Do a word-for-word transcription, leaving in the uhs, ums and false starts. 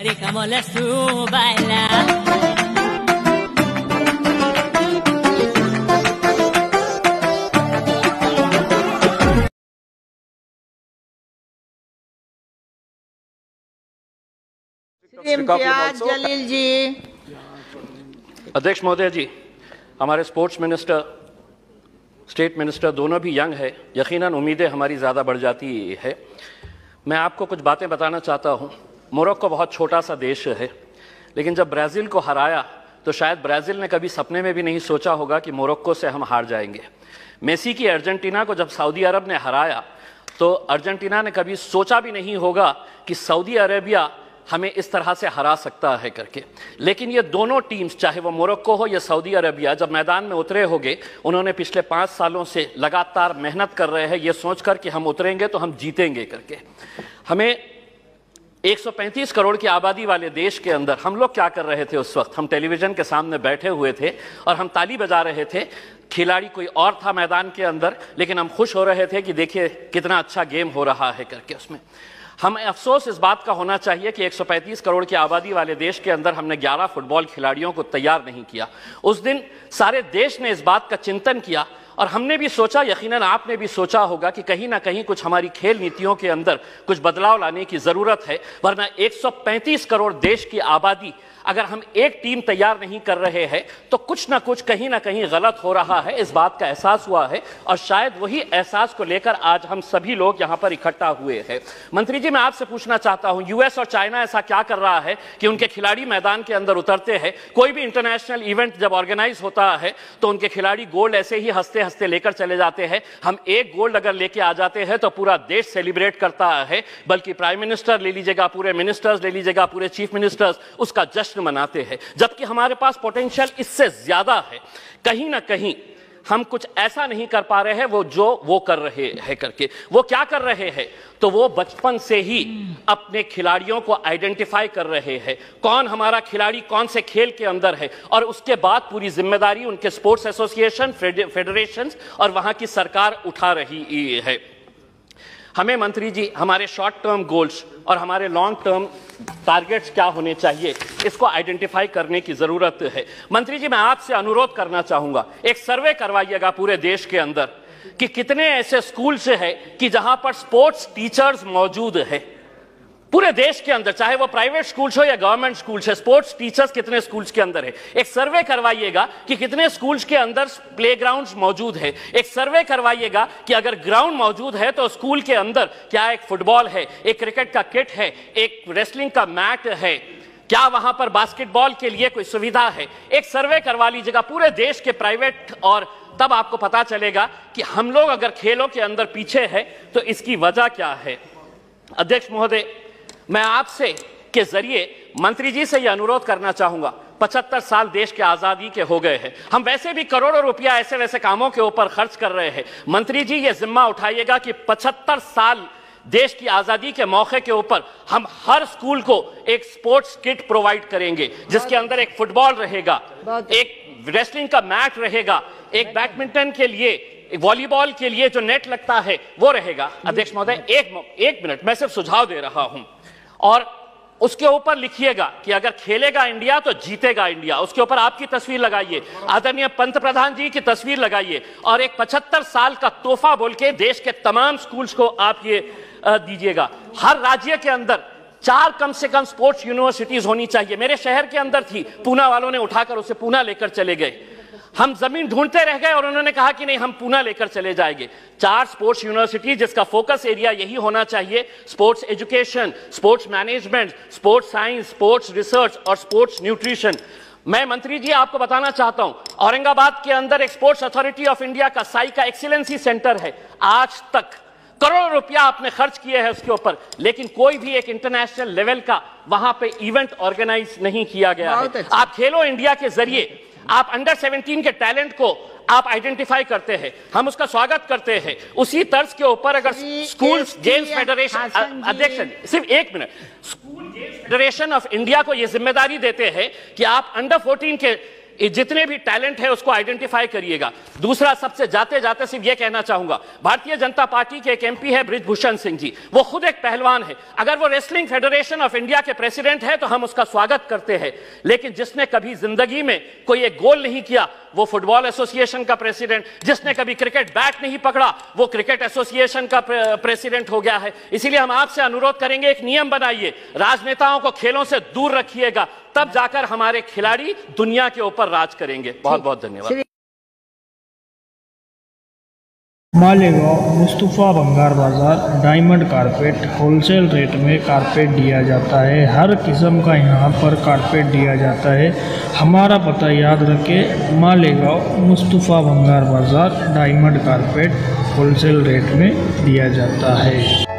Como la subaila. Imtiaz Jaleel जी। अध्यक्ष महोदय जी, हमारे स्पोर्ट्स मिनिस्टर, स्टेट मिनिस्टर दोनों भी यंग है, यकीनन उम्मीदें हमारी ज़्यादा बढ़ जाती है। मैं आपको कुछ बातें बताना चाहता हूँ। मोरक्को बहुत छोटा सा देश है, लेकिन जब ब्राज़ील को हराया तो शायद ब्राज़ील ने कभी सपने में भी नहीं सोचा होगा कि मोरक्को से हम हार जाएंगे। मेसी की अर्जेंटीना को जब सऊदी अरब ने हराया तो अर्जेंटीना ने कभी सोचा भी नहीं होगा कि सऊदी अरेबिया हमें इस तरह से हरा सकता है करके। लेकिन ये दोनों टीम्स, चाहे वो मोरक्को हो या सऊदी अरेबिया, जब मैदान में उतरे होंगे, उन्होंने पिछले पाँच सालों से लगातार मेहनत कर रहे हैं ये सोचकर कि हम उतरेंगे तो हम जीतेंगे करके। हमें एक सौ पैंतीस करोड़ की आबादी वाले देश के अंदर हम लोग क्या कर रहे थे उस वक्त? हम टेलीविज़न के सामने बैठे हुए थे और हम ताली बजा रहे थे। खिलाड़ी कोई और था मैदान के अंदर, लेकिन हम खुश हो रहे थे कि देखिए कितना अच्छा गेम हो रहा है करके। उसमें हमें अफसोस इस बात का होना चाहिए कि एक सौ पैंतीस करोड़ की आबादी वाले देश के अंदर हमने ग्यारह फुटबॉल खिलाड़ियों को तैयार नहीं किया। उस दिन सारे देश ने इस बात का चिंतन किया और हमने भी सोचा, यकीनन आपने भी सोचा होगा कि कहीं ना कहीं कुछ हमारी खेल नीतियों के अंदर कुछ बदलाव लाने की ज़रूरत है, वरना एक सौ पैंतीस करोड़ देश की आबादी अगर हम एक टीम तैयार नहीं कर रहे हैं तो कुछ ना कुछ कहीं ना कहीं गलत हो रहा है। इस बात का एहसास हुआ है और शायद वही एहसास को लेकर आज हम सभी लोग यहाँ पर इकट्ठा हुए हैं। मंत्री जी, मैं आपसे पूछना चाहता हूँ, यूएस और चाइना ऐसा क्या कर रहा है कि उनके खिलाड़ी मैदान के अंदर उतरते हैं? कोई भी इंटरनेशनल इवेंट जब ऑर्गेनाइज होता है तो उनके खिलाड़ी गोल्ड ऐसे ही हंसते हंसते लेकर चले जाते हैं। हम एक गोल्ड अगर लेके आ जाते हैं तो पूरा देश सेलिब्रेट करता है, बल्कि प्राइम मिनिस्टर ले लीजिएगा, पूरे मिनिस्टर्स ले लीजिएगा, पूरे चीफ मिनिस्टर्स उसका जश्न मनाते हैं, जबकि हमारे पास पोटेंशियल इससे ज्यादा है। कहीं ना कहीं हम कुछ ऐसा नहीं कर पा रहे हैं वो जो वो कर रहे हैं करके। वो क्या कर रहे हैं? तो वो बचपन से ही अपने खिलाड़ियों को आइडेंटिफाई कर रहे हैं, कौन हमारा खिलाड़ी कौन से खेल के अंदर है, और उसके बाद पूरी जिम्मेदारी उनके स्पोर्ट्स एसोसिएशन, फेडरेशन और वहां की सरकार उठा रही है। हमें मंत्री जी हमारे शॉर्ट टर्म गोल्स और हमारे लॉन्ग टर्म टारगेट्स क्या होने चाहिए, इसको आइडेंटिफाई करने की जरूरत है। मंत्री जी, मैं आपसे अनुरोध करना चाहूंगा, एक सर्वे करवाइएगा पूरे देश के अंदर कि कितने ऐसे स्कूल से है कि जहां पर स्पोर्ट्स टीचर्स मौजूद है पूरे देश के अंदर, चाहे वो प्राइवेट स्कूल्स हो या गवर्नमेंट स्कूल्स है। स्पोर्ट्स टीचर्स कितने स्कूल्स के अंदर है? एक सर्वे करवाइएगा कि कितने स्कूल्स के अंदर प्लेग्राउंड्स मौजूद है। एक सर्वे करवाइएगा कि अगर ग्राउंड मौजूद है तो स्कूल के अंदर क्या एक फुटबॉल है, एक क्रिकेट का किट है, एक रेसलिंग का मैट है, क्या वहां पर बास्केटबॉल के लिए कोई सुविधा है? एक सर्वे करवा लीजिएगा पूरे देश के प्राइवेट, और तब आपको पता चलेगा कि हम लोग अगर खेलों के अंदर पीछे है तो इसकी वजह क्या है। अध्यक्ष महोदय, मैं आपसे के जरिए मंत्री जी से यह अनुरोध करना चाहूंगा, पचहत्तर साल देश के आजादी के हो गए हैं, हम वैसे भी करोड़ों रुपया ऐसे वैसे कामों के ऊपर खर्च कर रहे हैं। मंत्री जी ये जिम्मा उठाइएगा कि पचहत्तर साल देश की आजादी के मौके के ऊपर हम हर स्कूल को एक स्पोर्ट्स किट प्रोवाइड करेंगे, जिसके अंदर एक फुटबॉल रहेगा, एक रेसलिंग का मैट रहेगा, एक बैडमिंटन के लिए, वॉलीबॉल के लिए जो नेट लगता है वो रहेगा। अध्यक्ष महोदय, एक एक मिनट, मैं सिर्फ सुझाव दे रहा हूं, और उसके ऊपर लिखिएगा कि अगर खेलेगा इंडिया तो जीतेगा इंडिया। उसके ऊपर आपकी तस्वीर लगाइए, आदरणीय पंत प्रधान जी की तस्वीर लगाइए, और एक पचहत्तर साल का तोहफा बोल के देश के तमाम स्कूल्स को आप ये दीजिएगा। हर राज्य के अंदर चार कम से कम स्पोर्ट्स यूनिवर्सिटीज होनी चाहिए। मेरे शहर के अंदर थी, पूना वालों ने उठाकर उसे पूना लेकर चले गए। हम जमीन ढूंढते रह गए और उन्होंने कहा कि नहीं, हम पूना लेकर चले जाएंगे। चार स्पोर्ट्स यूनिवर्सिटी जिसका फोकस एरिया यही होना चाहिए, sports education, sports management, sports science, sports research और स्पोर्ट्स न्यूट्रिशन। मैं मंत्री जी आपको बताना चाहता हूं, औरंगाबाद के अंदर एक स्पोर्ट्स अथॉरिटी ऑफ इंडिया का साई का एक्सीलेंसी सेंटर है। आज तक करोड़ों रुपया आपने खर्च किए हैं उसके ऊपर, लेकिन कोई भी एक इंटरनेशनल लेवल का वहां पे इवेंट ऑर्गेनाइज नहीं किया गया है। आप खेलो इंडिया के जरिए आप अंडर सेवनटीन के टैलेंट को आप आइडेंटिफाई करते हैं, हम उसका स्वागत करते हैं। उसी तर्ज के ऊपर अगर स्कूल गेम्स फेडरेशन, अध्यक्ष सिर्फ एक minute, school games federation of India को यह जिम्मेदारी देते हैं कि आप अंडर फोर्टीन के ये जितने भी टैलेंट है उसको आइडेंटिफाई करिएगा। दूसरा, सबसे जाते जाते सिर्फ ये कहना चाहूंगा, भारतीय जनता पार्टी के एक एमपी है बृजभूषण सिंह जी, वो खुद एक पहलवान है। अगर वो रेसलिंग फेडरेशन ऑफ इंडिया के प्रेसिडेंट है तो हम उसका स्वागत करते हैं, लेकिन जिसने कभी जिंदगी में कोई एक गोल नहीं किया वो फुटबॉल एसोसिएशन का प्रेसिडेंट, जिसने कभी क्रिकेट बैट नहीं पकड़ा वो क्रिकेट एसोसिएशन का प्रेसिडेंट हो गया है। इसीलिए हम आपसे अनुरोध करेंगे, एक नियम बनाइए, राजनेताओं को खेलों से दूर रखिएगा, तब जाकर हमारे खिलाड़ी दुनिया के ऊपर राज करेंगे। बहुत बहुत धन्यवाद। मालेगांव मुस्तफा भंगार बाजार डायमंड कारपेट होलसेल रेट में कारपेट दिया जाता है। हर किस्म का यहाँ पर कारपेट दिया जाता है। हमारा पता याद रखें, मालेगांव मुस्तफा भंगार बाजार डायमंड कारपेट होलसेल रेट में दिया जाता है।